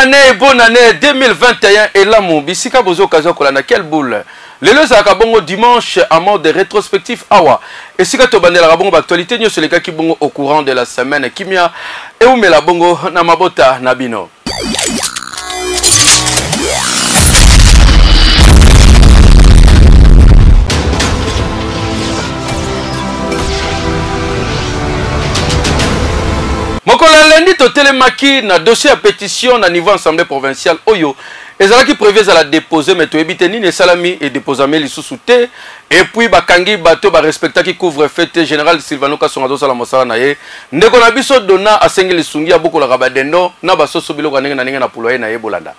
bonne année 2021 et l'amour. Bisika bozo kazo kolana quelle boule. Le loza kabongo dimanche à mode rétrospectif awa. Et si kato bandela kabongo actualité nyo sur les cas qui bongo au courant de la semaine kimia et ou mela bongo na mabota nabino. Mokola lundi to telemaki na dossier à pétition na niveau assemblée provinciale oyo ezalaki prévu à la déposer mais to ebite ni ne salami et déposer mais lisusu te et puis bakangi bato ba respecta qui couvre fête général Silvano Kasonga do sala mosala na ye ndeko na biso dona asengi lisungi aboko la kabadendo na basoso biloko ndenge na ndenge na puloye na ye bolanda.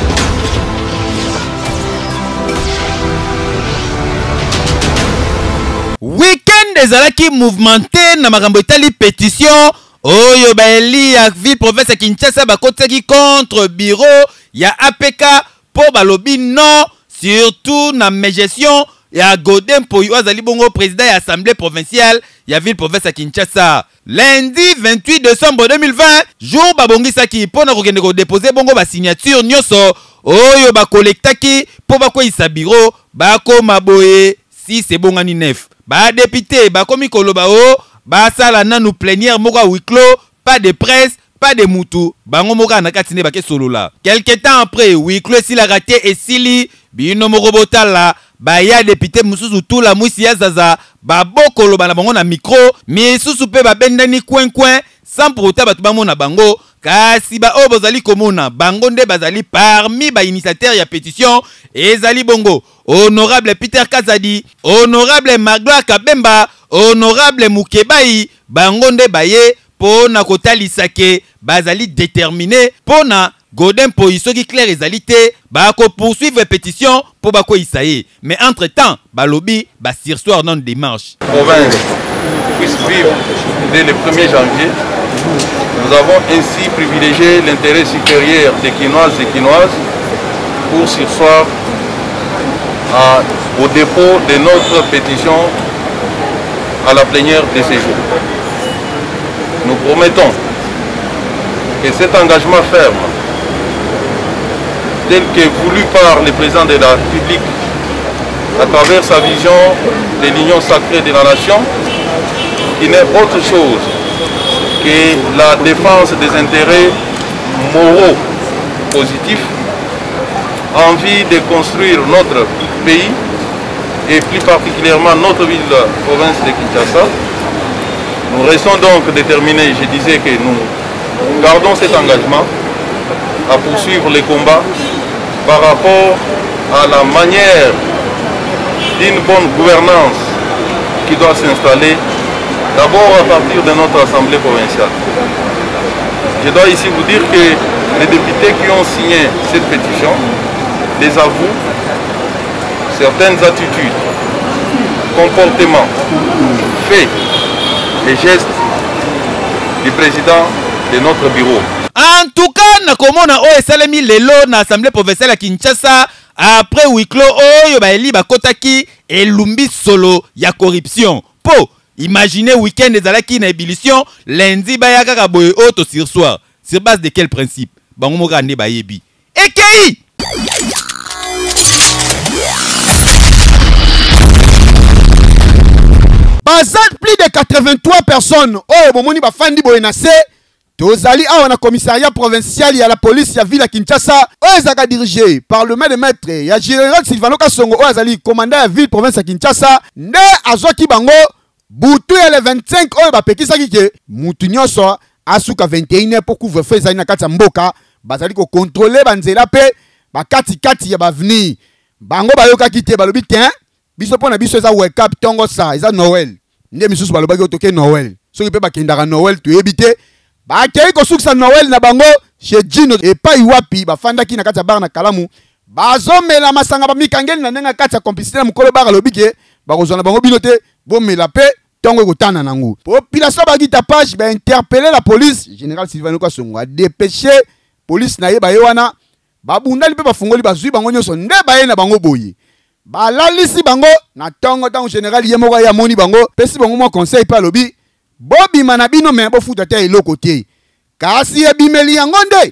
Week-end ezalaki mouvementé na makambo etali pétition oyo baeli ya ville province ya Kinshasa bakotaki contre bureau ya APK po balobi non surtout na gestion ya Godin Mpoyo azali bongo président ya assemblée provinciale ya ville province ya Kinshasa. Lundi 28 décembre 2020 jour babongisaki pona kokende ko déposer bongo ba signature nyonso oyo ba collectaki po bakoyisa bureau bakoma boye si c'est bongani neuf ba député bakomi koloba o basala nanu plénière moka huis clos, pas de presse, pas de moutou. Bango moka na katine bake solola. Quelque temps après, huis clos si la raté et sili, bino morobota la, baya député mususu tout la mousi ya zaza, ba bokolo bana bango na micro, mi susu pe ba bendani coin sans pour autant batu bango na bango, kasi ba o bozali komona, bango nde bazali parmi ba initiateurs ya pétition, ezali bongo, honorable Peter Kazadi, honorable Magloire Kabemba, honorable Mukebai, bangonde baye pona kotalisake bazali déterminé pona Godin Mpoyo soki clair ezalité ba ko poursuivre pétition pour ba ko isaye mais entre temps balobi ba sursoir non démarche province puisse vivre dès le 1er janvier. Nous avons ainsi privilégié l'intérêt supérieur des Quinoises et Quinoises pour sursoir au dépôt de notre pétition à la plénière de ces jours. Nous promettons que cet engagement ferme, tel que voulu par le président de la République à travers sa vision de l'union sacrée de la nation, qui n'est autre chose que la défense des intérêts moraux positifs, envie de construire notre pays et plus particulièrement notre ville, province de Kinshasa. Nous restons donc déterminés, je disais que nous gardons cet engagement à poursuivre les combats par rapport à la manière d'une bonne gouvernance qui doit s'installer d'abord à partir de notre assemblée provinciale. Je dois ici vous dire que les députés qui ont signé cette pétition désavouent certaines attitudes, comportements, faits et gestes du président de notre bureau. En tout cas, nakomona o esalemi lelo na assemblée provinciale à Kinshasa après huis clos oyo baeli bakotaki elumbi solo ya corruption. Po imaginez week-end ezalaki na ébullition lundi bayaka ka boye auto sur soir. Sur base de quel principe? Bango moka nde bayebi. Ekei plus de 83 personnes oh bomoni bafandi boyenase tozali awa na commissariat provincial ya la police ya ville ya Kinshasa oyo ezaka dirigé par le maître de maître ya général Silvano Kasongo oyo azali commandant ya ville province ya Kinshasa nde azwaki bango butu ya le 25 oyo bapekisaki ke mutu nyonso asuka 21h pour couvre-feu ezali na kati ya mboka bazali ko contrôler banzela pe bakati ya baveni bango bayokaki te balobi te biso pona biso eza wake up tongo sa eza Noël nde misusu balobaki otoke Noël soki pe bakendaka Noël to ebite bakei ko sukisa Noël na bango chez Gino et pas iwapi bafandaki na kati ya bar na Kalamu bazomela masanga bamikangeli na nenga kati ya complicité na mukolo bar lobike bakozona bango binote bomela pe tongo ekotana nango population baki tapage ba interpeller la police général Silvano Kasongo a dépêché police na ye ba yewana babundali pe bafungoli bazui bango nyonso nde baye na bango boye balalisi bango na tongo tango général yemoka ya moni bango pesi bango mo conseil pa lobi bobi manabino me bo futa te eloko te kasi ebimeli yango nde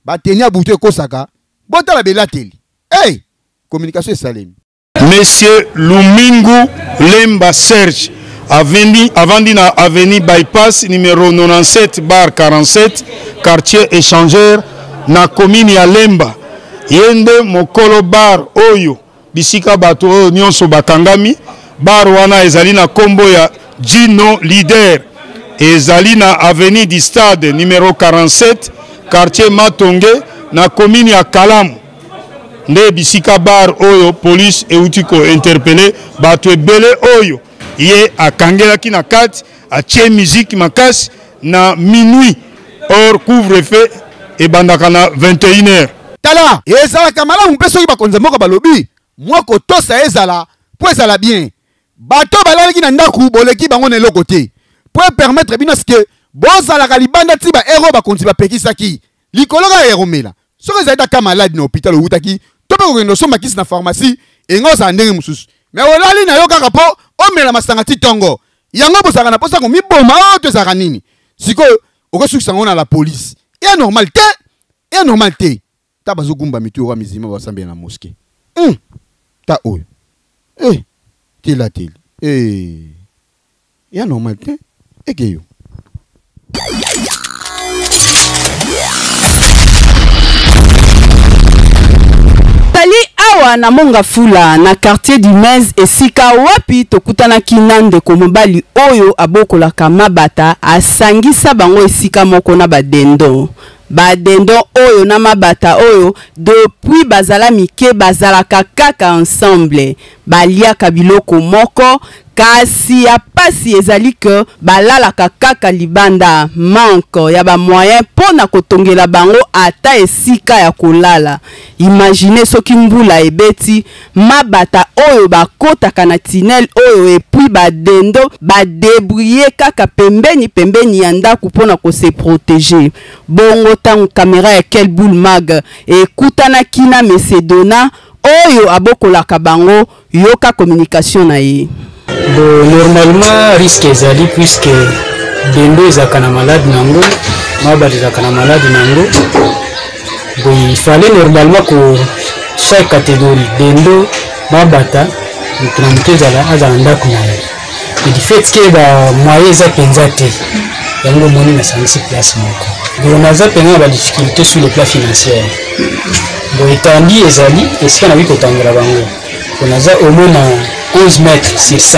batenia butu ekosaka botala belateli. Hey, communication est salée. Monsieur Lumingu Lemba Serge avandi na avenue Bypass numéro 97/47 quartier échangeur na commune ya Lemba. Yende mokolo bar oyo bisika bato oyo nyonso bakangami. Bar wana ezali na kombo ya Gino Leader. Ezali na avenue du Stade numéro 47 quartier Matonge na commune ya Kalamu. Nde bisika bar oyo police eutiko interpellé bato ebele oyo ye akangelaki na kati atie musique makasi na minuit or couvre-feu ebandaka na 21h. Tala ezalaka malamu mpe soki bakonza moko balobi mwako tosa ezala po ezala bien bato balalaki na ndaku boleki bango na eloko te po permettre bino ske bozalaka libanda ti ba ero bakonzi bapekisaki likoloka eromela soki ezalaki ka malade na hôpital outaki to pe kokende somba kisi na pharmacie engoza ndenge mususu me olali na yo kaka po omela masanga ti tongo yango bozalaka na posa komiboma oyo to ezalaka nini sikoyo okosukisa ngo na la police ya normal te ta bazogumba mitu oka mizima basambela na mosquée ta oyo tela ya normal te ekeyo tali awa na monga fula na quartier du Mez esika wapi tokutana kinande ko mobali oyo abokolaka mabata asangisa bango esika moko na badendo oyo na mabata oyo depuis bazala mike bazalaka kaka ensemble baliaka biloko moko kasi ya pasi ezali ke balalaka kaka libanda manque ya ba moyen pona kotongela bango ata esika ya kolala. Imagine soki mbula ebeti mabata oyo bakotaka na tinel oyo epui badendo badebrouiller kaka pembeni ya ndako pona ko se protéger. Bongo tango caméra ya quel boule mag ekutana kina Mesedona oyo abokolaka bango yoka communication na ye. Bon, normalement risque ezali puisque dendo ezaka na malade nango mabata ezaka na malade nango. Bon, il fallait normalement que chaque catégorie dendo mabata mutu azala ndako na ye. Et du fait que ba moyen eza penza te yango moni na sansi place moko. Donc on a penza ba difficulté sur le plan financier. Bon, étendue ezali esika na biko tangela bango. On a au moins 11 mètres sur 5.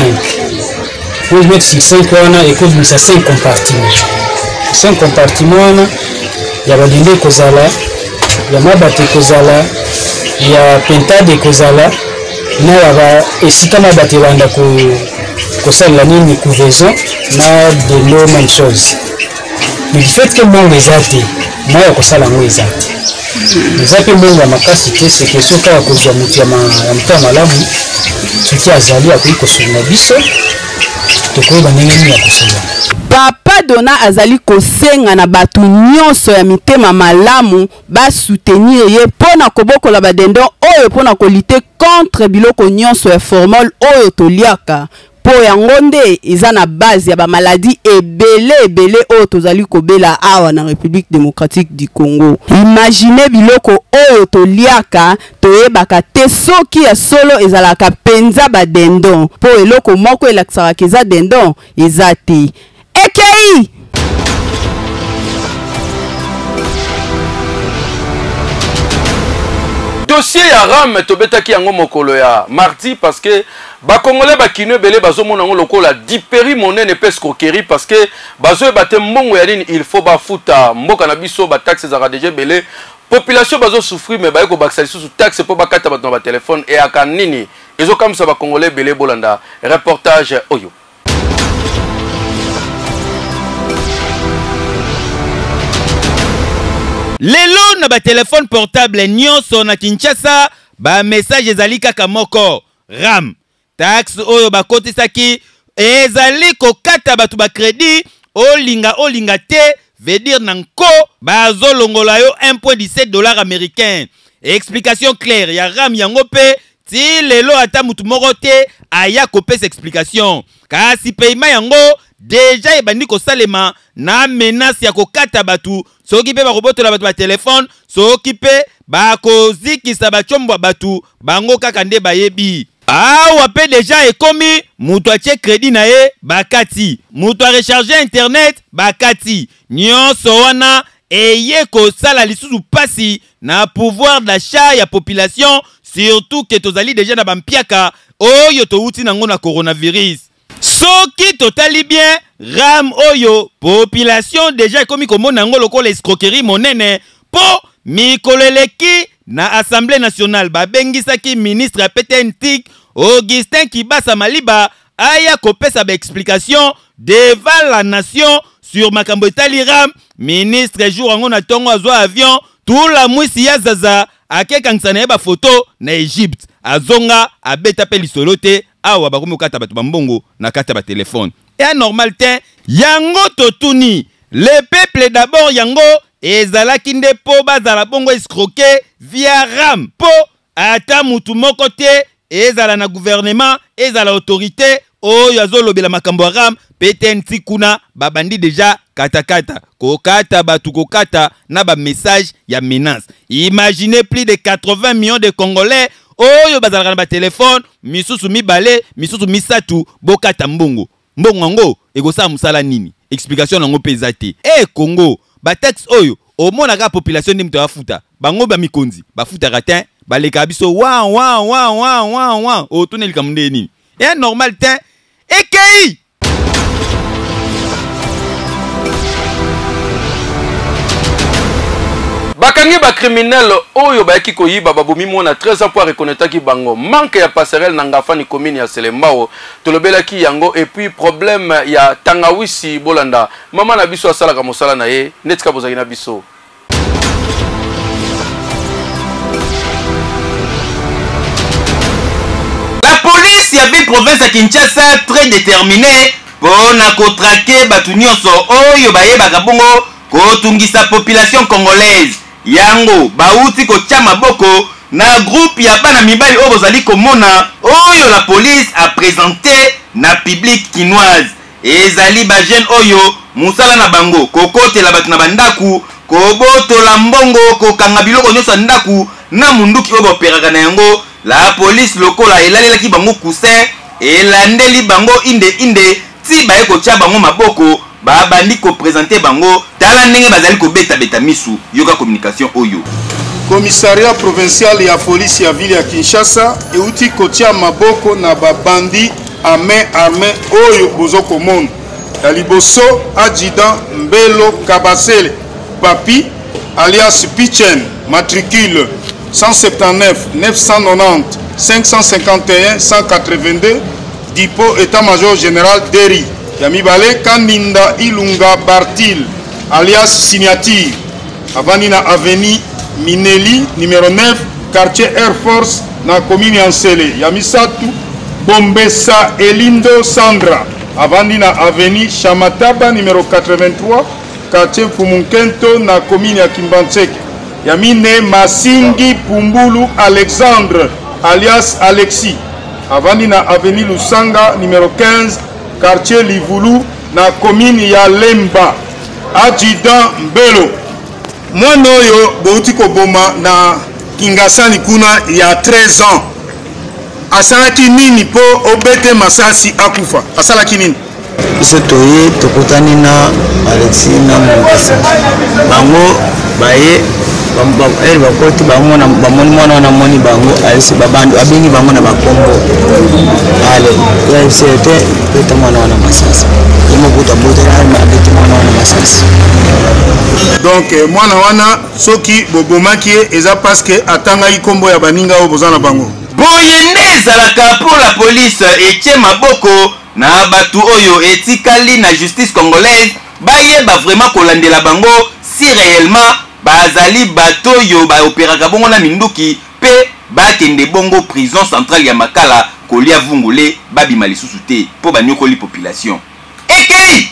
11 mètres sur 5, on a école de 5 compartiments. 5 compartiments, il y a badende kozala, il y a mabate kozala, il y a pentade kozala, il y a esika mabate wanda kosala nini couvaison, na de l'eau même chose. Mais du fait que mon ezate, moi ya kosala ngo ezate. Ezape mongo ya makasi te c'est question kaka kozwa mutu ya mta malamu soki azali akoki kosunga biso tokoyeba ndenge nini ya kosunga. Papa Dona azali kosenga na batu nyonso ya mitema malamu ba soutenir ye pona kobokola badendo oyo pona kolite contre biloko nyonso ya formol oyo toliaka. Po yango nde eza na base ya ba maladie ebele oyo tozali kobela awa na République démocratique du Congo. Imagine biloko oyo toliaka toyebaka te soki ya solo ezalaka penza badendon po eloko moko elakisaka eza dendon eza te. Ekei dossier ya RAM tobetaki yango mokolo ya mardi parce que ba congolais ba kino belé bazo mona ngo lokola diperi monene pescroquerie parce que bazo baté mbongo ya nini il faut ba futa mboka na biso ba taxes za déjà belé population bazo souffrir mais ba ko bakisa sous taxe pour ba kata ba na ba téléphone et aka nini ezo comme ça ba congolais belé bolanda reportage oyo. Lelo na ba téléphone portable nyonso na Kinshasa ba message ezali kaka moko RAM taxe oyo bakotisaki ezali kokata batu ba crédit olinga te veut dire nanko bazolongola yo 1.17 $ américain. Explication claire ya RAM yango pe ti lelo ata mutu moko te aya kopesa explication kasi paiement yango déjà ebandi kosalema na menace ya kokata batu soki pe bakobotola batu ba telefone soki pe bakozikisa bachombo batu bango kaka nde bayebi. Awa pe deja ekomi mutu atie crédit na ye bakati, mutu a recharger internet bakati, nyonso wana eye kosala lisusu pasi na pouvoir d'achat ya population, surtout que tozali deja na bampiaka oyo touti nango na coronavirus. Soki totali bien ram oyo population deja ekomi komona nango lokola escroquerie monene po mikoleleki na Assemblée nationale babengisaki ministre ya PTNTIC Augustin Kibasa Maliba aya kopesa ba explication devant la nation sur makambo etali ram. Ministre jour ango na tongo azwa avion tout la mwisi ya zaza akekangisa na yeba photo na Egypte azonga abeta pe lisolo te awa bakomi okata bato bambongo na kata ba telefone. Et normal te yango totuni le peuple d'abord yango ezalaki nde po bazala bongo escroquer via ram po ata mutu moko te ezala na gouvernement ezala autorité oyo azolobela makambo ya ram PTNTIC kuna babandi deja katakata kokata batu kokata na ba message ya menace. Imaginez plus de 80 millions de Congolais oyo bazalaka na ba téléphone misusu mibale misusu misatu bokata mbongo ngo ekosala musala nini explication nango peza te. Congo ba tax oyo omonaka population ndi mto afuta bango ba mikonzi bafuta ratin baleka biso wa otunelika munde nini normal te ekei. Bakangi ba criminel oyo bayaki koyiba babomi mona 13 ans pour reconnaître ki bango manque ya passerelle na ngafani commune ya Selembao tolobelaki yango et puis problème ya Tangawisi Bolanda mama na biso asala ka mosala na ye netika bozaki na biso. La police ya ville province ya Kinshasa très déterminée pour na kotrake batu nyonso oyo bayebaka bongo kotungisa population congolaise yango bauti kotia maboko na groupe ya bana mibali oyo bozali komona oyo la police a présenté na public kinoise ezali ba jeune oyo musala na bango kokotela batu na bandaku kobotola mbongo kokanga biloko nyonso ndaku na munduki oyo operaka na yango. La police lokola elalelaki bango cousin elandeli bango inde ti baye kotia bango maboko babandi ko présenter bango tala ndenge bazali ko beta misu yoka communication oyo. Commissariat provincial ya police ya ville ya Kinshasa euti kotia maboko na babandi à main armée oyo bozoko mona ya liboso adjudant Mbelo Kabasele Papi alias Pichen matricule 179 990 551 182 Dipo état-major général Deri Yamibale Kaninda Ilunga Bartil alias Signature avani na avenue Mineli numéro 9 quartier Air Force na commune Ansele Yamisatu Bombessa Elindo Sandra avani na avenue Chamataba numéro 83 quartier Fumunkento na commune ya Kimbantseke Yamine Masingi Pumbulu Alexandre alias Alexis avani na avenue Lusanga numéro 15 quartier Livulu na commune ya Lemba adjudant Mbelo mwana oyo bouti koboma na Kingasani kuna ya 13 ans asalaki nini po obete masasi akufa asalaki nini biso toye tokutani na Alexis na Mbasa bango baye bakoti bango na bamoni mwana na moni bango alisi babandu abengi bango na bakombo ale ya sete peta mwana wana masasi imo kuta botela abeti mwana wana masasi. Donc mwana wana soki bobomaki eza parce que atanga ikombo ya baninga o bozana bango boyende ezalaka pour la police etie maboko na batu oyo etikali na justice congolaise bayeba vraiment kolandela bango si réellement bazali bato yo ba operaka bongo na minduki pe bakende bongo prison centrale ya Makala kolia vungule babima lisusu te po banyokoli population ekei.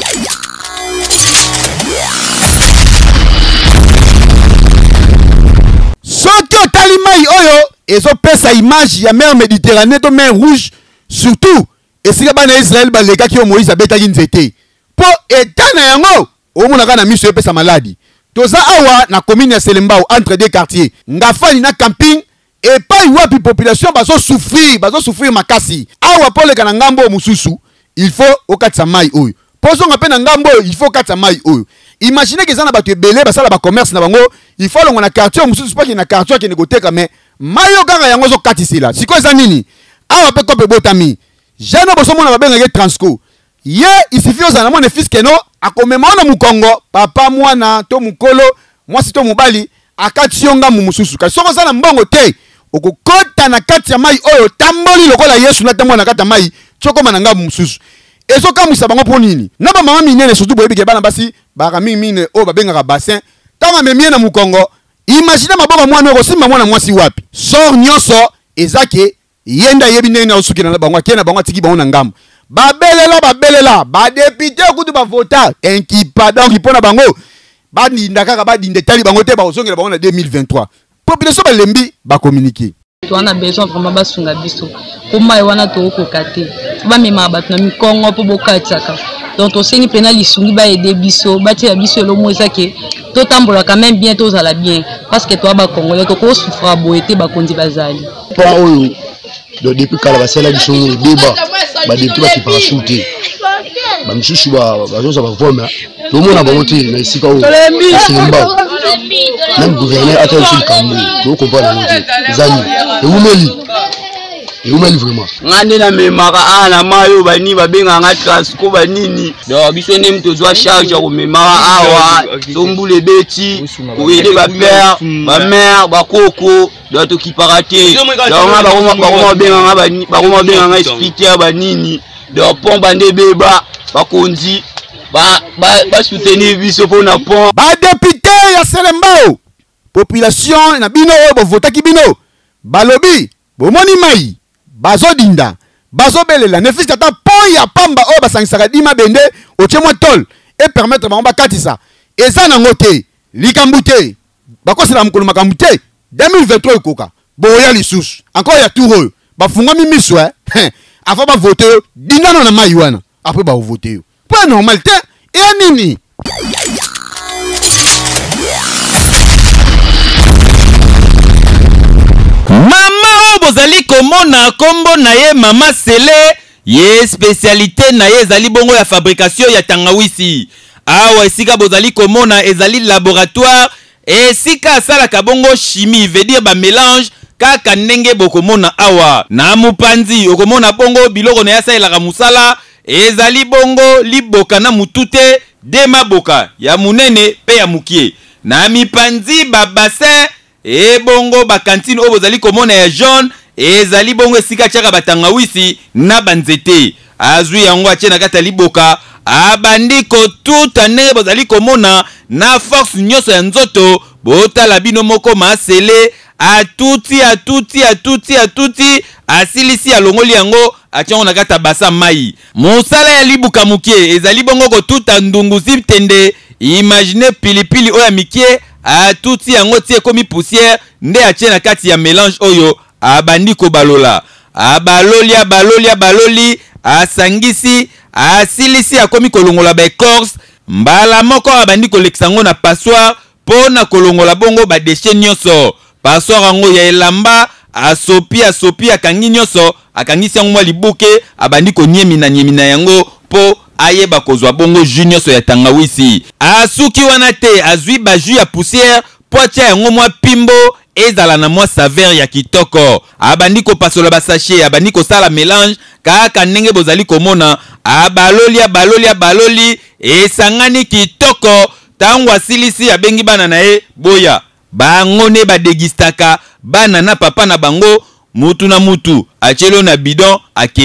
Soki otali mai oyo ezopesa image ya mer Méditerranée to mer Rouge surtout esika bana Israël baleka ki Moïse abeta ki nzete po etana yango omonaka na miso epesa maladi toza awa na commune ya Selembao entre deux quartiers ngafani na camping et pas wapi population bazo souffrir makasi awa pole kana ngambo mususu il faut okatsa mai oyo pozo ngape na ngambo il faut okatsa mai oyo imaginez que ça na bato ebele basala ba commerce na bango il faut longo na quartier mususu pas ki na quartier ki negoteka mais mayo kaka yango zo katisila siko za nini awa pe kope botami jana boso mona babenga ke transco ye il suffit ozana mona fils keno akomema na mukongo papa mwana to mukolo mwasi to mubali akati yonga mususu kasi soko sana mbongo te okokota na kati ya mai oyo tamboli lokola Yesu na tambo na kati ya mai choko mananga mususu ezo kamwisa bango po nini na ba mama minene surtout boyebi ke bana basi baka mine o babengaka bassin tanga memie na mukongo imagine maboko mwana ko simba mwana mwasi wapi sor nyonso ezake yenda yebi nene osuki na bango akena bango tiki bango na ngambo babelela ba député kutu ba vota inquipa donc ipona bango ba ndinda kaka ba dinde tali bango te ba osongela bango na 2023 population ba lembi ba communiquer to ana besoin vraiment ba sunga biso ko mai wana to ko kate ba mema ba na mikongo po bokataka donc to sengi pena lisungi ba aider biso ba tia biso lo moza ke to tambola quand même bien to zala bien parce que to ba congolais to ko souffra boete ba kondi bazali pa oyo donc depuis kala basela biso débat ba depuis ba parachute ba misusu ba bazoza ba voma to mona bango te na isika oyo Selembao même gouverneur ata aussi kambo to comprendre zani eumeli vraiment ngande na memaka ana mayo bani babenga nga transco banini donc biso ne mto zwa charge ko memaka awa tombule beti ko aider ba père ba mère ba koko donc to kiparate donc ba benga nga expliquer banini donc pont bande beba ba konzi ba soutenir biso pour na pont ba député ya Selembao population na bino oyo bo vota ki bino balobi bomoni mai bazodinda bazobelela ne fiska ta pont ya pamba oyo basangisaka dima bende otiemwa tol et permettre bango bakatisa eza nango te likambu te bakosela mokolo makambu te 2023 ekoka boya lisusu encore ya tour oyo bafungwami miso avant bavote yo dindana na mai wana après bavote yo pas normal te e nini mama oyo bozali komona kombo na ye mama Sele ye spécialité na ye ezali bongo ya fabrication ya tangawisi awa esika bozali komona ezali laboratoire esika asalaka bongo chimie veut dire ba mélange kaka ndenge bokomona awa na mupanzi okomona bongo biloko na yasalelaka musala ezali bongo liboka na mutute de maboka ya munene pe ya mukie na mipanzi ba bassin e bongo ba cantine oyo bozali komona ya jaune ezali bongo esika tiaka batangawisi na banzete azwi yango atie na kati ya liboka abandi kotuta ndenge bozali komona na force nyonso ya nzoto botala bino moko masele atuti asilisi alongoli yango atiango na kati ya basa mai mosala ya libuka mukie ezali bongo kotuta ndungu ziptende imagine pilipili oyo ya mikie atuti yango tie komi poussière nde atie na kati ya mélange oyo abandi kobalola abaloli asangisi asilisi akomi kolongola ba écorce mbala moko abandi kolekisa yango na passoire po na kolongola bongo ba déchet nyonso passoire yango ya elamba asopi akangi nyonso akangisi yango mwa libuke abandi koniemina yango po ayeba kozwa bongo jus nyonso ya tangawisi asuki wana te azwi ba jus ya poussière po atia yango mwa pimbo ezala na mwa saveur ya kitoko abandi kopasola ba sachet abandi kosala mélange kaka ndenge bozali komona abaloli esangani kitoko tango asilisi abengi bana na ye boya bango ne badegistaka bana na papa na bango mutu na mutu achelo na bidon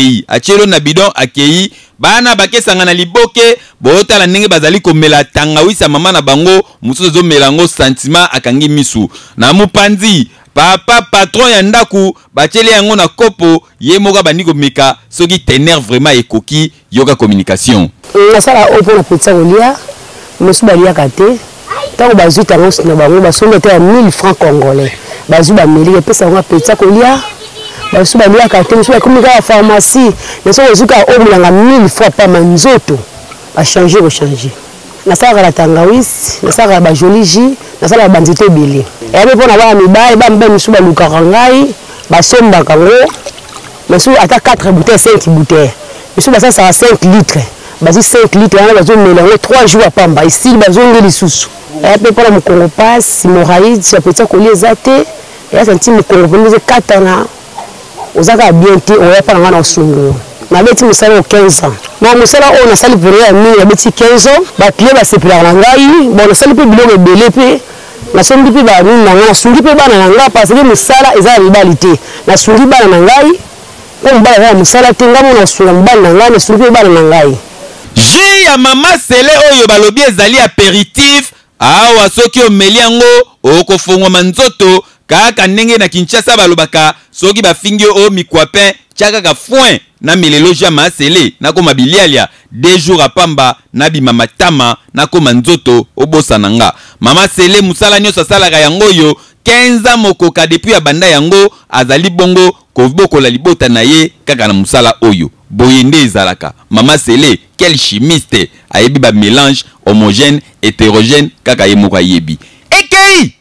akei bana bakesanga na liboke botala ndenge bazali komela tangawisa mama na bango mususu zo melango sentiment akangi misu na mupanzi papa patron ya ndaku bachele yango na kopo ye moka bandi komeka soki tener vraiment ekoki yoka communication nasala opo na pizza kolia mosu baliaka te tango bazwi tango na bango basomba te ya 1000 francs congolais bazwi bameli epesa yango pizza kolia basu baliaka te mosu bakomi kaka pharmacie na soki ozuka omulanga 1000 fois pamba nzoto bachange kochange nasalaka la tangawisi nasalaka bajoli jus nasalaka banzete ebele eyabe mpona bana mibali bambe mosu balukaka ngai basombaka ngo mosu ata 4 bouteille 5 bouteille mosu basalaka 5 litres bazi 5 litres wana bazomela yango 3 jours apamba esili bazonge lisusu eyabe mpona mokongo pasi moraïde apetisa kolia eza te eya santi mokongo mpona eze 4 ans ozaka bien te oya mpona nga na osungulu nabeti mosala o 15 ans na mosala oyo nasali pene ya mingi nabeti 15 ans baklie basepelaka na ngai bon nasali mpe biloko ebele mpe nasombi mpe banini na ngai nasungi mpe bana na ngai parce que mosala eza ya mibali te nasungi bana na ngai mpo mobali aza ya mosala te ngai mo nasunga mobali na ngai nasungi mpe bana na ngai jus ya mama sele oyo balobi ezali apéritif awa soki omeli yango okofongwama nzoto kaka ndenge na Kinshasa balobaka soki bafingi o mikwapin tiakaka foin na mileloji ya masele nakoma bilialia 2 jours apamba na bimama tama nakoma nzoto obosana nga mama sele musala nyonso asalaka yango oyo 15 mokoka depuis abanda yango azali bongo kobokola libota na ye kaka na musala oyo boyende ezalaka mama sele quel chimiste ayebi ba mélange homogène hétérogène kaka ye moko ayebi ekei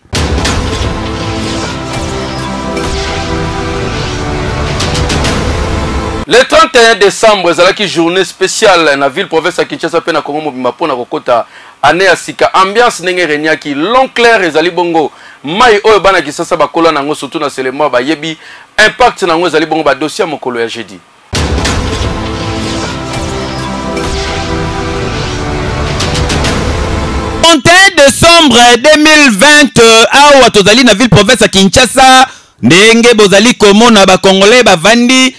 Le 31 décembre, ezalaki journée spéciale na ville province à Kinshasa pe na Congo mobimba pona kokota année ya sika ambiance ndenge renyaki long clair ezali bongo mai oyo bana Kinshasa bakola nango surtout na selemo ba yebi impact nango ezali bongo ba dossier mokolo ya jeudi. Le 31 décembre 2020 awa tozali na ville province à Kinshasa ndenge bozali komona ba congolais bavandi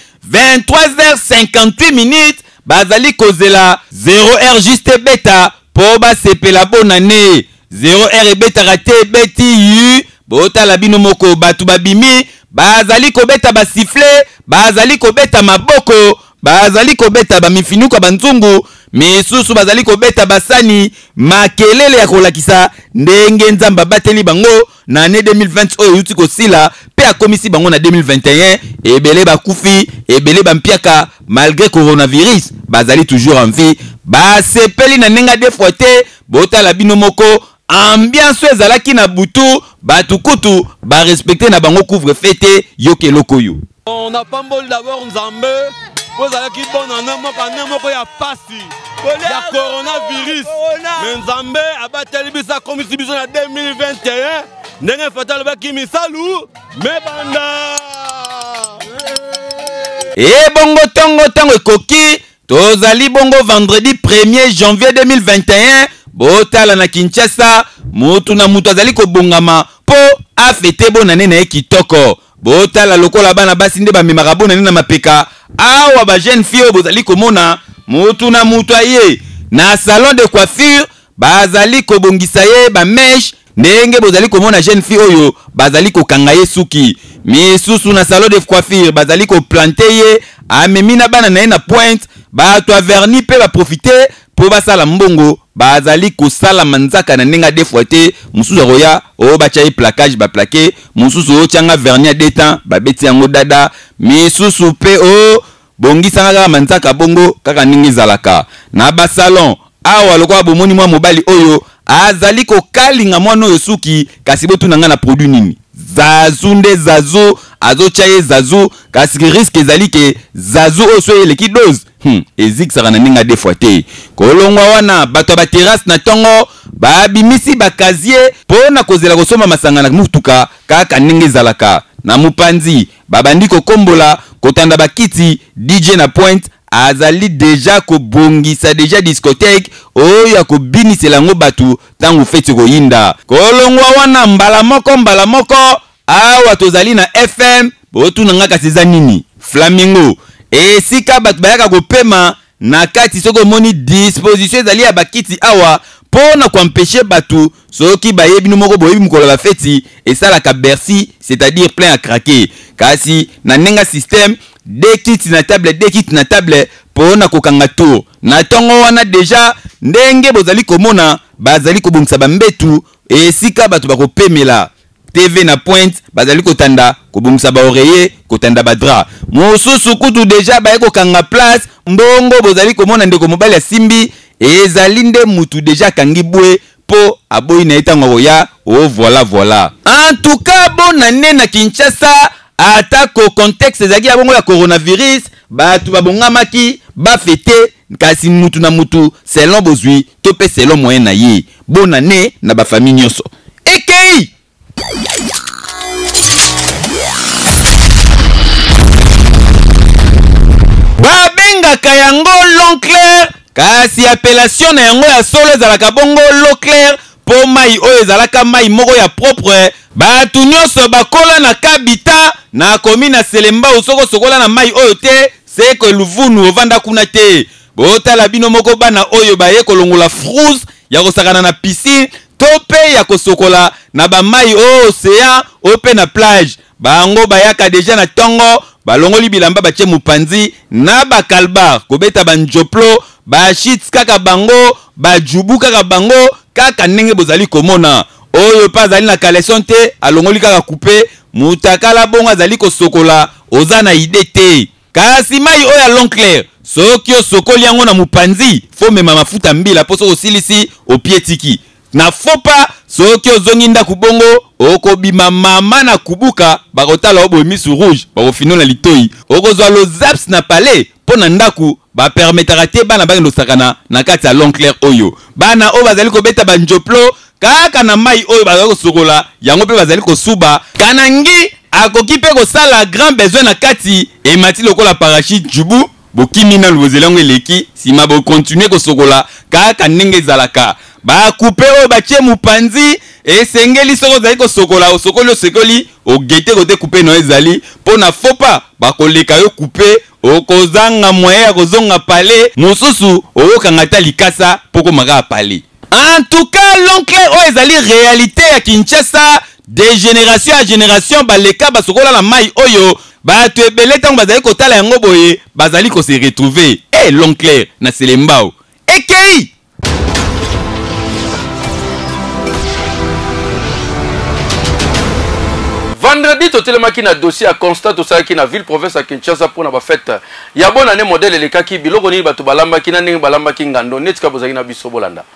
23h58 bazali kozela 0h juste beta po basepela bonane 0h beta rate beti yu bota bino moko batu babimi bazali kobeta basifle bazali kobeta maboko bazali kobeta bamifinuka banzungu misusu bazali kobeta basani makelele ya kolakisa ndenge nzamba bateli bango na année 2020 oyo yuti kosila pe akomisi bango na 2021 ebele bakufi ebele bampiaka malgré coronavirus bazali toujours en vie basepeli na nenga des fois te botala bino moko ambiance ezalaki na butu batukutu ba respecter na bango couvre fête yoke lokoyo. On a pas mal d'abord Nzambe vous allez qui bon en moko ya pasi ya coronavirus mais Nzambe abateli bisa komisi biso na 2021 ndenge fatal ba kimisalu me banda et bongo tango ekoki tozali bongo vendredi 1er janvier 2021 botala na Kinshasa mutu na mutu azali kobongama po afete bonane na kitoko botala lokola bana basi nde bamemaka bonane na mapeka awa ba jeune fille bozali komona mutu na mutu aye na salon de coiffure bazali kobongisa ye ba mèche ndenge bozali komona jeune fille oyo bazali kokanga ye suki misusu na salon de coiffure bazali ko planter ye amemi na bana na ye na pointe bato verni pe ba profiter po basala mbongo bazali kosala manzaka na ndenge des fois te mususu akoya o bacha plaquage ba plaquer mususu o tianga verni a détan ba beti yango dada misusu pe o bongisa kaka manzaka bongo kaka ndenge zalaka na ba salon awa lokwa bomoni mwa mobali oyo azali kokalinga mwana oyo suki kasi botu nanga na produit nini zazu nde zazu azotia ye zazu kasi risque ezali ke zazu oso eleki dose ezikisaka na ndenge des fois te kolongwa wana bato ba terrasse na tongo babimisi bakazie pona kozela kosomba masanga na mutuka kaka ndenge ezalaka na mupanzi babandi kokombola kotanda bakiti DJ na pointe azali deja kobongisa deja discothèque oyo kobinisela ngo batu tangu feti koyinda kolongwa wana mbala moko awa tozali na FM botu nanga kasiza nini Flamingo esika batu bayaka kopema na kati soko moni disposition ezali ya bakiti awa pona kuempêcher batu soki bayebi no moko boyebi mukolo la feti esalaka Bercy c'est-à-dire plein à craquer kasi na nenga système deux kits na table pona kokanga tour na tongo wana deja ndenge bozali komona bazali kobongisa bambetu esika batu bakopemela TV na Pointe bazali kotanda kobongisa ba oreiller kotanda badra mosusu kutu deja baye kokanga place mbongo bozali komona ndeko mobali ya simbi ezali nde mutu deja kangi bwe po aboyi na etango koya voilà en tout cas bonne année na Kinshasa atako contexte ezaki ya bongo ya coronavirus batu babongamaki bafete kasi mutu na mutu selon bozwi to pe selon moyen na ye bonne année na ba famille nyonso ekei babengaka yango l'Enclair kasi appellation na yango ya solo ezalaka bongo l'eau claire po mai oyo ezalaka mai moko ya propre batu nyonso bakola na kabita na komi na Selemba osoko sokola na mai oyo te seko luvunu ovanda kuna te botala bino moko bana oyo baye kolongola frousse ya kosakana na piscine to pe ya kosokola na ba mai o océan o pe na plage bango bayaka deja na tongo balongoli bilamba bache mupanzi na bakalbar kobeta banjoplo ba shits kaka bango ba jubu kaka bango kaka ndenge bozali komona oyo pa zali na collection te alongoli kaka coupe mutakala bongo azali kosokola oza na ide te kasi mai oyo ya l'Enclair soki osokoli yango na mupanzi fo mema mafuta mbila po soko silisi opietiki na fopa soki ozongi ndaku bongo okobima mama na kubuka bakotala obo misu rouge bakofino na litoi okozwa lo zaps na palais po na ndaku ba permettra te bana bango sakana na kati ya l'Enclair oyo bana o bazali kobeta banjoplo kaka na mai oyo bazali kosokola yango pe bazali kosuba kanangi akoki pe kosala grand besoin na kati emati lokola parachute jubu bokimi na luzelango eleki sima bo continuer kosokola kaka ndenge ezalaka ba couper oyo batie mupanzi esengeli soko zali kosokola osokoli osokoli ogete kote couper no ezali po na fopa bakoleka yo couper okozanga moyen ya kozonga pale mosusu oyokanga ta likasa poko maka pale. En tout cas l'Enclair oyo ezali réalité ya Kinshasa de génération à génération baleka basokola na mai oyo bato ebele tango bazali kotala yango boye bazali ko se retrouver l'Enclair na Selembao ekei vendredi totelemaki na dossier à constat tosalaki na ville province à Kinshasa pour na ba fête ya bonne année modèle elekaki biloko nini bato balambaki na ndenge balambaki ngando netika bozaki na biso bolanda.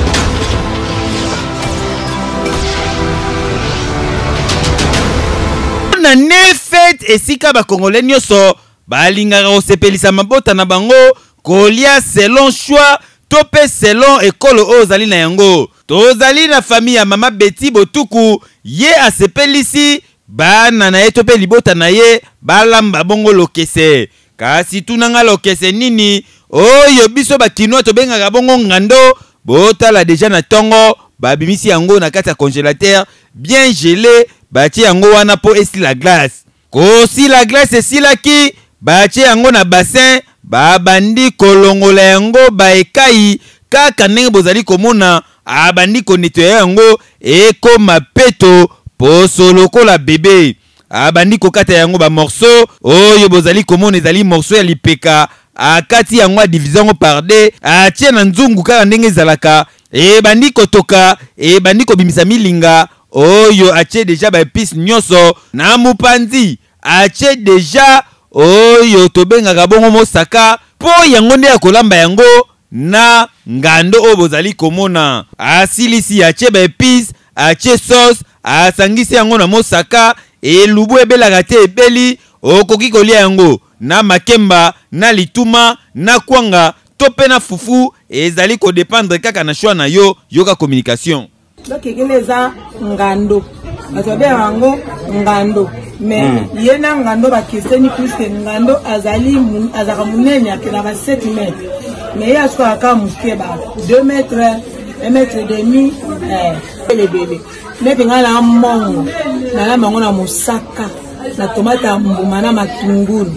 Na ne fête esika ba congolais nyonso balingaka osepelisa mabota na bango kolia selon choix to pe selon ekolo oyo ozali na yango tozali na famille ya mama Betty Botuku ye asepelisi bana na ye to pe libota na ye balamba bongo lokese kasi tunanga lokese nini oyo biso bakinoa tobengaka bongo ngando botala deja na tongo babimisi yango na kati ya congélateur bien gelé batie yango wana po esi la glace kosi la glace esilaki batie yango na bassin babandi kolongola yango baekai kaka ndenge bozali komona abandi konettoya yango ekoma peto poso lokola bebe abandi kokata yango ba morceau oyo bozali komona ezali morceau ya lipeka akati yango division par deux atie na nzungu kaka ndenge ezalaka ebandi kotoka ebandi kobimisa milinga oyo atie deja ba épice nyonso na mupanzi atie deja oyo tobengaka bongo mosaka po yango nde ya kolamba yango na ngando oyo bozali komona asilisi atie ba épice atie sauce asangisi yango na mosaka elubu ebelaka te ebeli okoki kolia yango na makemba na lituma na kwanga to pe na fufu ezali ko dépendre kaka na choix na yo yoka communication. Donc eza ngando azabe yango ngando mais yena ngando ba keseni plus que ngando azali azaka munene akela ba 7 mètres mais ya so aka muske ba 2 mètres 1 mètre demi le bébé mais bengala mongo na la mongo na musaka na tomata mbuma na matungulu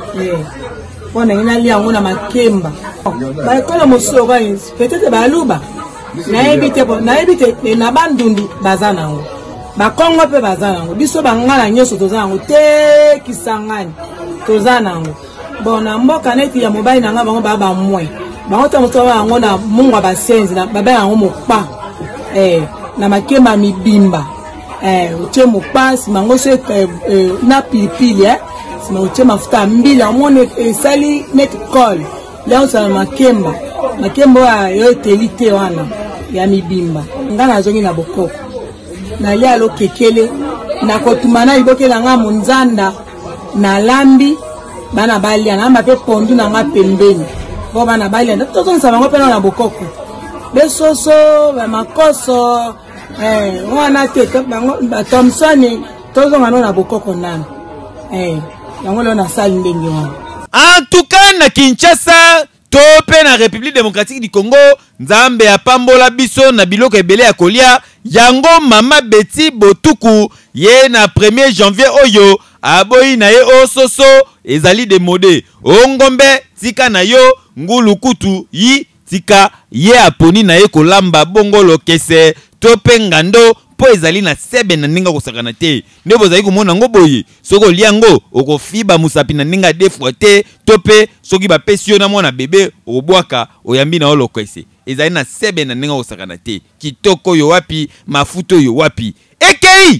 pona ina lia yango na makemba ba kola musoko peut-être ba luba na ebite na bandundi bazanango bakongo pe bazanango biso bangala nyoso tozanango te kisangani tozanango bona mboka neti ya mobali nanga bango baba mwe bango to moto bango na mungwa basenzi na baba yango mokpa na makemba mibimba otie mopa nsima yango so na pilipili nsima otie mafuta ya mbila omoni esali neti col leo osala makemba oyo eteli te wana ya mibimba nga nazongi na bokoko nalia alokekele nakotuma na liboke na nga monzanda na lambi bana balia na mba pe pondu na nga pembeni po bana balia tozongisa bango mpe na bokoko besoso bamakoso wana te Thomson tozonga no na bokoko nana yango leo nasali ndenge wana. En tout cas na Kinshasa to pe na République démocratique du Congo nzambe apambola biso na biloko ebele ya kolia yango mama Betty Botuku ye na 1er janvier oyo aboyi na ye ososo ezali demode ongombe tika na yo ngulukutu yi tika ye aponi na ye kolamba bongolo kese to pe ngando po ezali na sebe na ninga kosakana te nde bozali komona ngo boye soko liango okofiba musapi na ninga defwa te to pe soki bapesi yo na mwana bebe obwaka oyambi na olokese ezali na sebe na ninga kosakana te kitoko yo wapi mafuto yo wapi ekei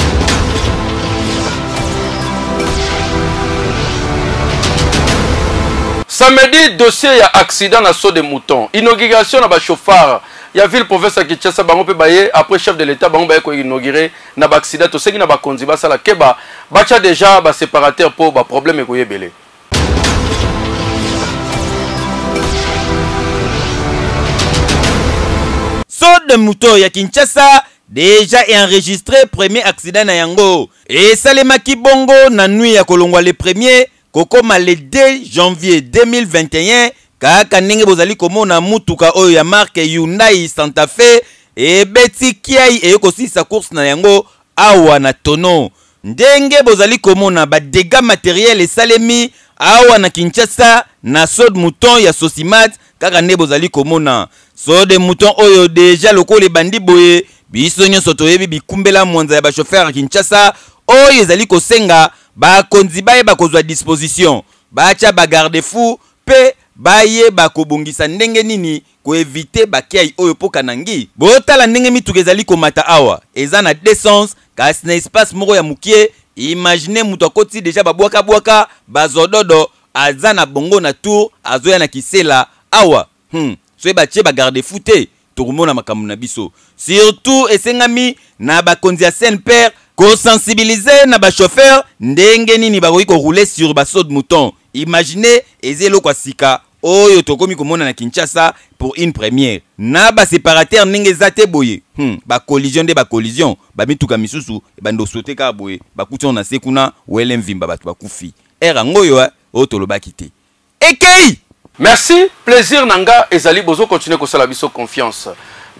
Samedi, dossier ya accident na saut de mouton. Inauguration na ba chauffeur. Ya ville province ya Kinshasa bango pe baye après chef de l'état bango baye ko inaugurer na ba accident to sengi na ba konzi ba sala keba bacha déjà ba séparateur pour ba problème ko yebele. Saut de mouton ya Kinshasa déjà enregistré premier accident na yango. Et salemaki bongo na nuit ya kolongwa le premier kokoma le 2 janvier 2021 kaka ndenge bozali komona mutuka oyo ya marque Hyundai Santa Fe e beti kiai e kosisa course na yango awa na tono ndenge bozali komona ba dégâts matériels esalemi awa na Kinshasa na saut de mouton ya Sosimat kaka ndenge bozali komona saut de mouton oyo déjà lokole bandi boye biso nyonso toyebi bikumbela mwanza ya ba chauffeur ya Kinshasa oyo ezali kosenga ba konzi baye bakozwa disposition bacha ba garde-fou pe baye bakobongisa ndenge nini ko éviter bakiai oyo poka nangi botala ndenge mituka ezali komata awa eza na descente kasi na espace moko ya mukie imagine mutu akoti déjà babwaka bazododo aza na bongo na tour azoya na kisela awa so batie ba garde-fou te tokomona makambo na biso surtout esengami na bakonzi ya Saint-Père ko sensibiliser na ba chauffeur ndenge nini bakoki ko rouler sur ba saut de mouton. Imaginez ezelo kwa sika oyo tokomi komona na Kinshasa pour une première. Na ba séparateur ndenge zate boye. Ba collision de ba collision, ba mituka misusu ba ndo sauter ka boye. Ba kuti na sekuna wele mvimba batu bakufi. Era ngoyo o tolobaki te. Ekei. Merci, plaisir nanga ezali bozo continuer ko sala biso confiance.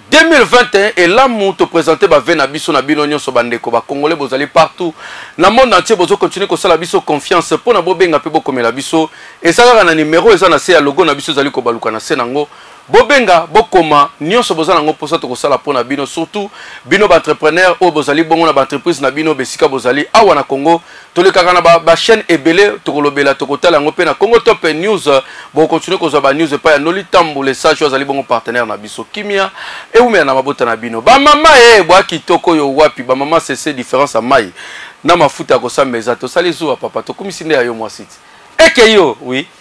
2021 et là nous te présenter ba vena biso na bino nyonso bandeko ba congolais bozali partout na monde entier bozo continuer ko sala biso confiance pour na bobenga pe bokomela biso et ça na numéro eza na se ya logo na biso zali ko baluka na se nango bobenga bokoma nyonso bozala ngo posa to ko sala pona bino surtout bino ba entrepreneur o bozali bongo na ba entreprise na bino besika bozali awa na Congo to le kaka na ba chaîne ebele to kolobela to kotala ngo pe na Congo Top News bo continuer ko zo ba news pa ya Noli Tambo les sages bozali bongo partenaire na biso kimia e umela na mabota na bino ba mama bwa kitoko yo wapi ba mama c'est différence à mai na mafuta ko sambeza to sali zo papa to komisinde ya yo mwasiti ekeyo oui